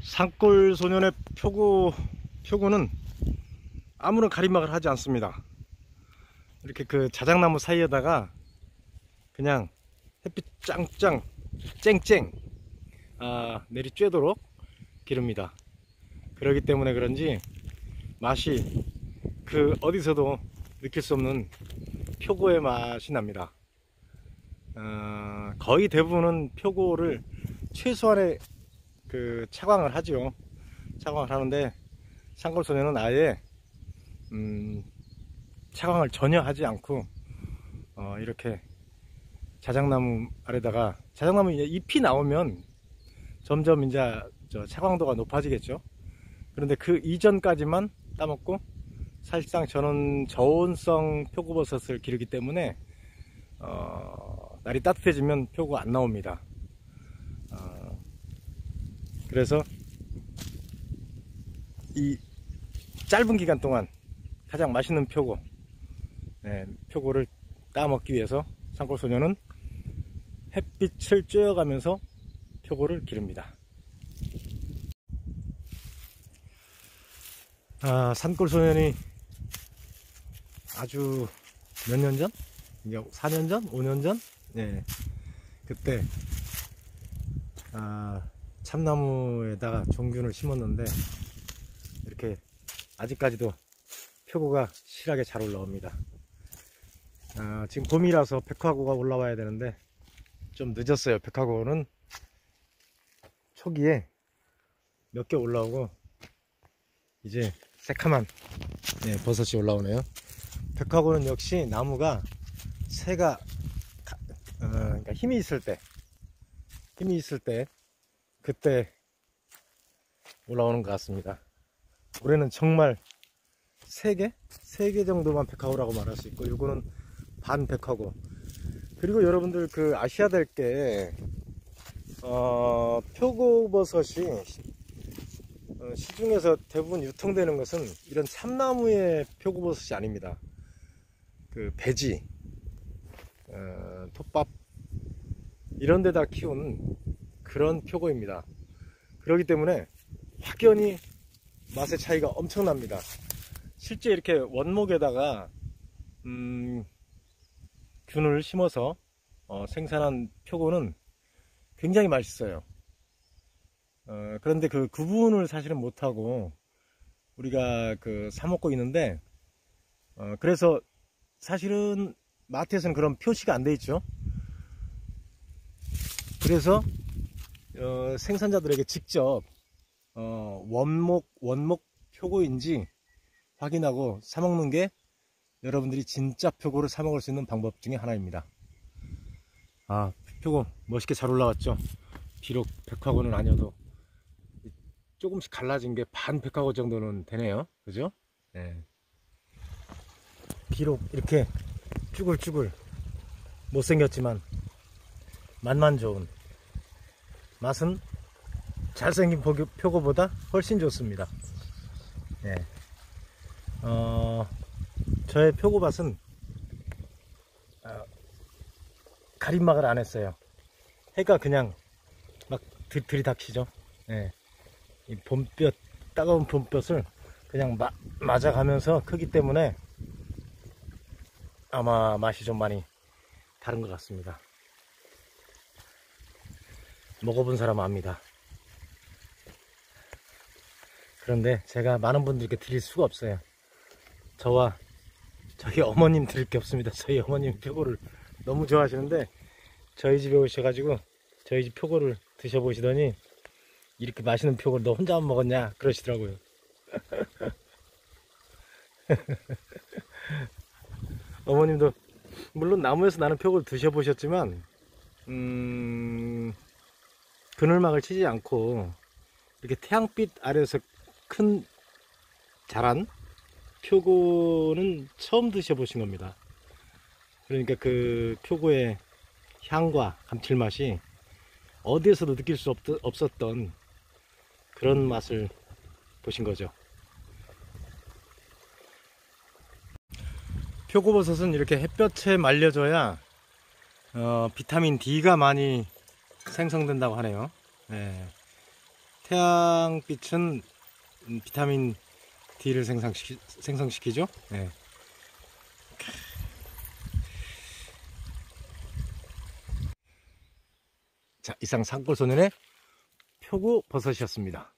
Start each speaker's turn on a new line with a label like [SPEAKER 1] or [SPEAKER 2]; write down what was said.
[SPEAKER 1] 산골소년의 표고는 아무런 가림막을 하지 않습니다. 이렇게 그 자작나무 사이에다가 그냥 햇빛 짱짱 쨍쨍 내리쬐도록 기릅니다. 그렇기 때문에 그런지 맛이 그 어디서도 느낄 수 없는 표고의 맛이 납니다. 거의 대부분은 표고를 최소한의 그 차광을 하죠. 차광을 하는데 산골소년은 아예 차광을 전혀 하지 않고 이렇게 자작나무 아래다가, 자작나무 잎이 나오면 점점 이제 차광도가 높아지겠죠. 그런데 그 이전까지만 따먹고, 사실상 저는 저온성 표고버섯을 기르기 때문에 날이 따뜻해지면 표고가 안 나옵니다. 그래서 이 짧은 기간 동안 가장 맛있는 표고, 표고를 따먹기 위해서 산골소년은 햇빛을 쬐어가면서 표고를 기릅니다. 산골소년이 아주 몇 년 전? 4년 전? 5년 전? 그때 참나무에다가 종균을 심었는데 이렇게 아직까지도 표고가 실하게 잘 올라옵니다. 지금 봄이라서 백화고가 올라와야 되는데 좀 늦었어요. 백화고는 초기에 몇 개 올라오고 이제 새카만 버섯이 올라오네요. 백화고는 역시 나무가 새가 그러니까 힘이 있을 때 그때 올라오는 것 같습니다. 올해는 정말 3개 정도만 백화고라고 말할 수 있고, 이거는 반 백화고. 그리고 여러분들 아셔야 될 게 표고버섯이 시중에서 대부분 유통되는 것은 이런 참나무의 표고버섯이 아닙니다. 배지, 톱밥 이런 데다 키운 그런 표고입니다. 그렇기 때문에 확연히 맛의 차이가 엄청납니다. 실제 이렇게 원목에다가 균을 심어서 생산한 표고는 굉장히 맛있어요. 그런데 그 구분을 사실은 못하고 우리가 사 먹고 있는데, 그래서 사실은 마트에서는 그런 표시가 안 돼 있죠. 그래서 생산자들에게 직접 원목 표고인지 확인하고 사 먹는 게 여러분들이 진짜 표고를 사 먹을 수 있는 방법 중에 하나입니다. 표고 멋있게 잘 올라왔죠. 비록 백화고는 아니어도 조금씩 갈라진 게 반 백화고 정도는 되네요. 그죠? 비록 이렇게 쭈글쭈글 못생겼지만 맛만 좋은, 맛은 잘생긴 표고보다 훨씬 좋습니다. 저의 표고밭은 가림막을 안 했어요. 해가 그냥 막 들이닥치죠. 이 봄볕, 따가운 봄볕을 그냥 맞아가면서 크기 때문에 아마 맛이 좀 많이 다른 것 같습니다. 먹어본 사람은 압니다. 그런데 제가 많은 분들께 드릴 수가 없어요. 저와 저희 어머님 드릴 게 없습니다. 저희 어머님 표고를 너무 좋아하시는데 저희 집에 오셔가지고 저희 집 표고를 드셔보시더니 이렇게 맛있는 표고를 너 혼자만 먹었냐 그러시더라고요. 어머님도 물론 나무에서 나는 표고를 드셔보셨지만 그늘막을 치지 않고 이렇게 태양빛 아래에서 자란 표고는 처음 드셔보신 겁니다. 그러니까 그 표고의 향과 감칠맛이 어디에서도 느낄 수 없었던 그런 맛을 보신 거죠. 표고버섯은 이렇게 햇볕에 말려줘야 비타민 D가 많이 생성된다고 하네요. 태양빛은 비타민 D를 생성시키죠. 네. 자, 이상 산골소년의 표고버섯이었습니다.